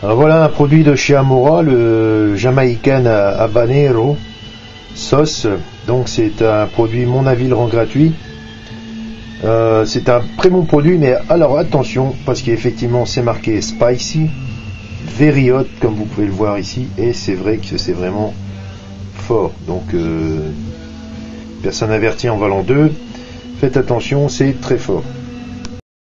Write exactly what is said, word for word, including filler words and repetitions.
Alors voilà un produit de chez Amora, le Jamaican Habanero sauce. Donc c'est un produit, mon avis, le rend gratuit. Euh, c'est un très bon produit, mais alors attention, parce qu'effectivement c'est marqué spicy, very hot, comme vous pouvez le voir ici, et c'est vrai que c'est vraiment fort. Donc euh, personne avertie en valant deux, faites attention, c'est très fort.